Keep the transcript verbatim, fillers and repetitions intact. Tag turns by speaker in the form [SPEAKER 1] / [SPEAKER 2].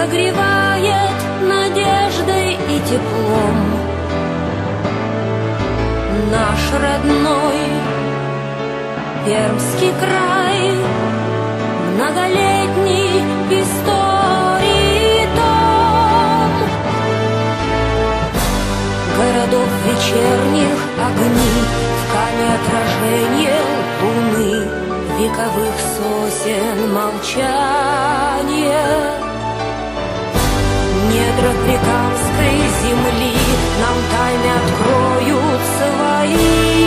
[SPEAKER 1] согревает надеждой и теплом. Наш родной Пермский край, многолетний истории том. Городов вечерних огни, в каме отражение луны, вековых сосен молчание. Недра Прикамской земли нам тайны откроют свои.